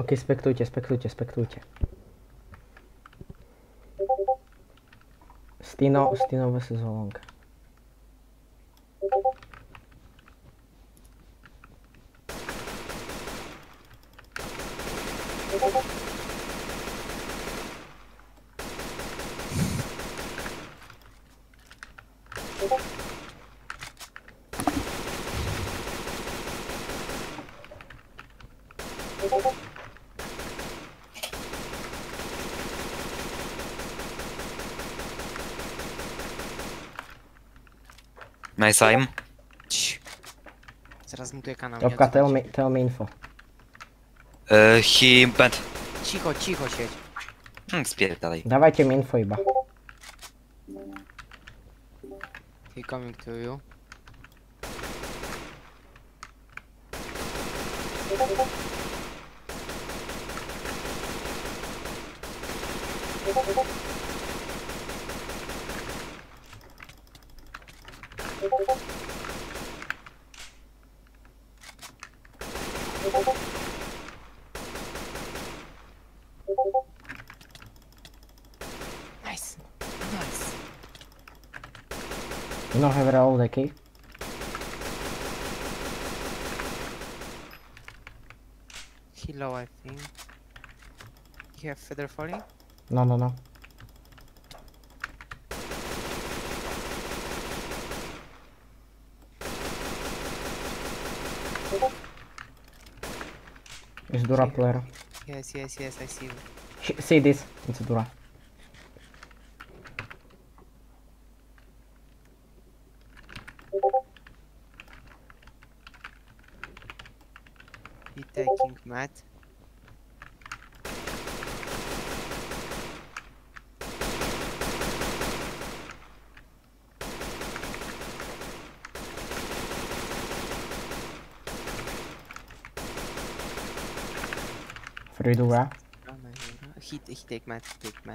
Ok, spektujte. Stino vs Zolonka. Nice aim. Zaraz mutuję kanał, nie Topka, odzywaj się. tell me info. He bent. Cicho siedź. Spierdalaj. Dawajcie mi info iba. He coming to you. Nice. You don't have all the key? He low, I think. You have feather falling? No. It's Dura player. Yes, I see you. See this? It's Dura. He taking mat. Free Dura. He take mat.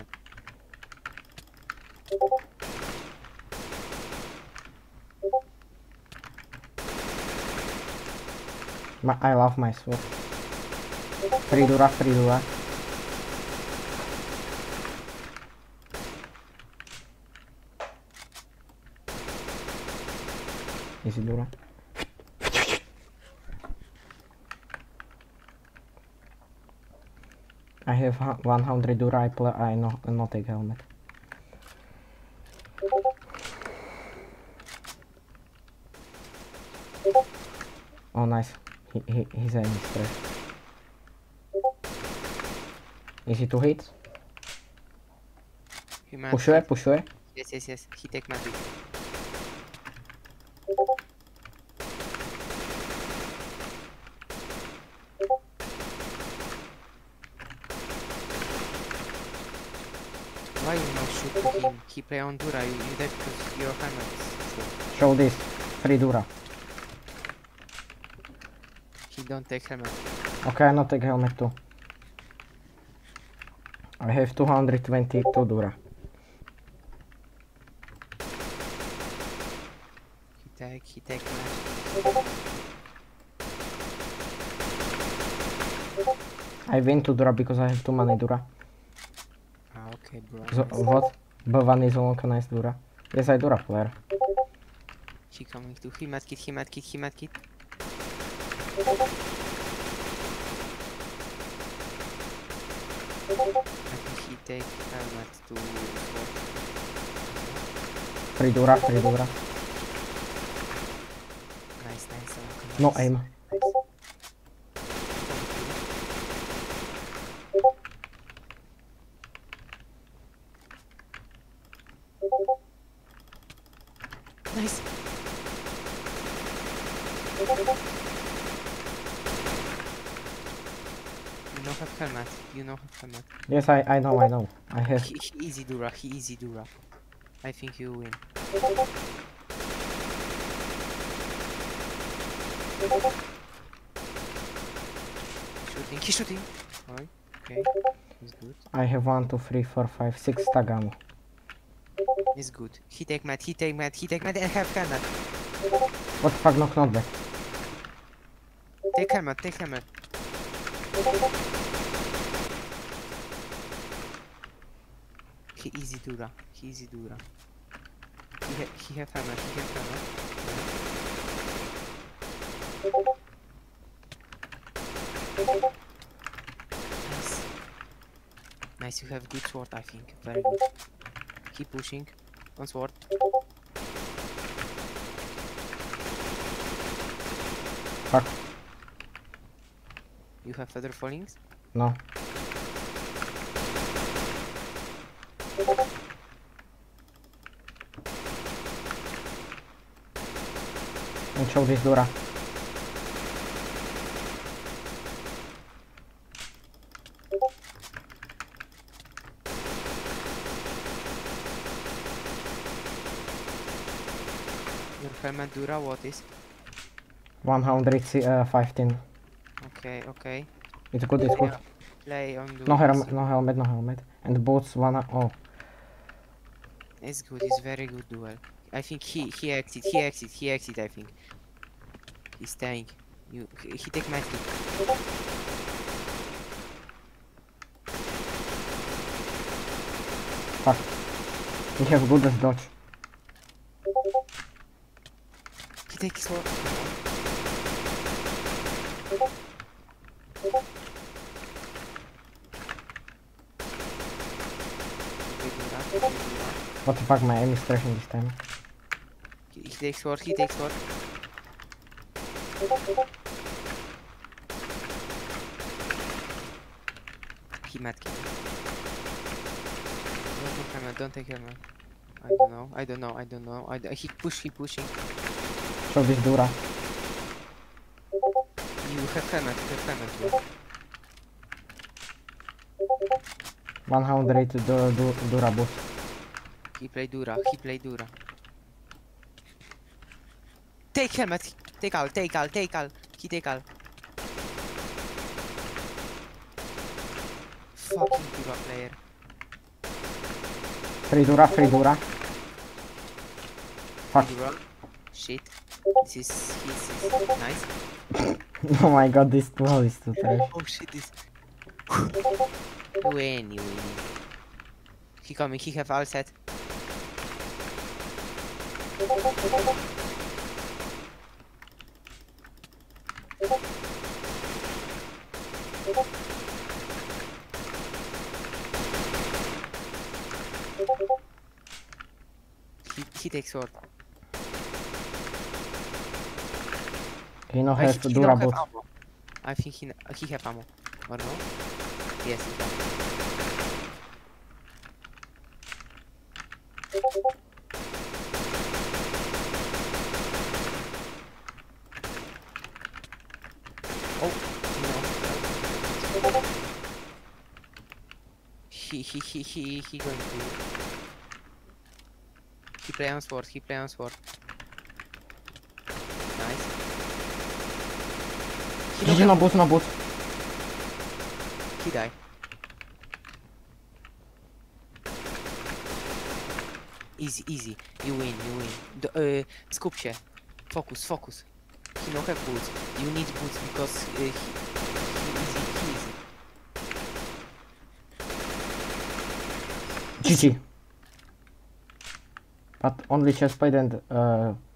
I love my sword. Free Dura. Easy Dura. I have 100 Dura, I not take helmet. Oh nice. He's aiming straight. Easy to hit. Pushuje. Yes. He take mat. Why you not shoot him? He play on Dura, you dead because your hammer is short. Show this. Free Dura. He don't take helmet. Okay, I not take helmet too. I have 222 Dura. He take mat. I win to Dura because I have too many Dura. Ah, okay, bro. What? B1 is Zolonka nice Dura. Yes, I Dura player. He coming to he mat kit. I think he take helmet to Free Dura. Nice. No aim. Nice. You know have helmet. Yes, I know. I have. He easy Dura. I think you win. He's shooting. Alright, okay. He's good. I have 1, 2, 3, 4, 5, 6 tag ammo. He's good. He take mat and have helmet. What the fuck, knock back. Take helmet. He easy Dura. He easy Dura. He have hammer. He have hammer. Nice. Nice. You have good sword. I think. Very good. Keep pushing. On sword. Fuck. You have feather fallings. No. And show this Dura. Your helmet Dura. What is? 115. Okay. Okay. It's good, it's good. Yeah. Play on Dura. No helmet, no helmet, no helmet. And boots, oh. It's good. It's very good duel. I think he exit. He exit. He exit. I think. He's staying. He take my kick. Fuck. We have good as dodge. He takes sword. What the fuck, my aim is trashing this time. He takes sword. He takes sword. He mad kick. Don't take hammer. Don't take hammer. I don't know. I don't know. I don't know. He pushing. Show this Dura. You have hammer. You have hammer. Bro. 100 Dura boots. He play Dura. He play Dura. Take helmet. Take all. Take all. Take all. He take all. Fucking Dura player. Free Dura. Fuck. Dura. Shit. This is nice. Oh my god, this wall is too trash. Oh shit, this. Win. He coming. He have all set. He takes sword. He no I has think he Dura don't have boots. ammo. I think he have ammo. Or no? Yes, he have. Oh no. He going to. He play on sword. Nice. GG, no boots. He die. Easy. You win. Skup się. Focus. He no have boots. You need boots because he easy. GG. But only chestplate and